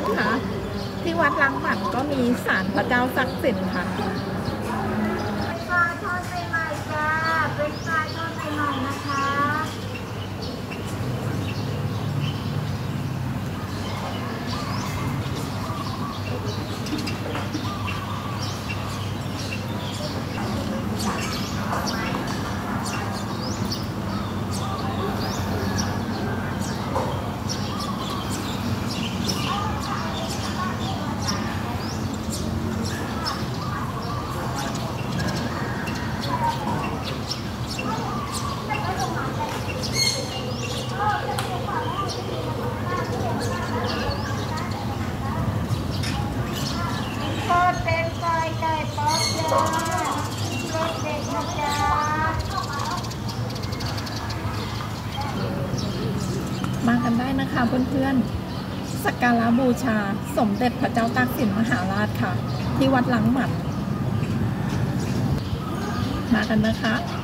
อนๆคะที่วัดล้างหมันก็มีศาลพระเจ้าศักดิ์สิทธิ์ค่ะปลาทอดใหม่ๆจ้าเป็นปลาทอดใหม่ๆนะคะทอดเป็นไฟไก่ป๊อปจ้ารสเด็ดนะจ๊ะมากันได้นะคะเพื่อนๆสักการะบูชาสมเด็จพระเจ้าตากสินมหาราชค่ะที่วัดล้างหมันมากันนะคะ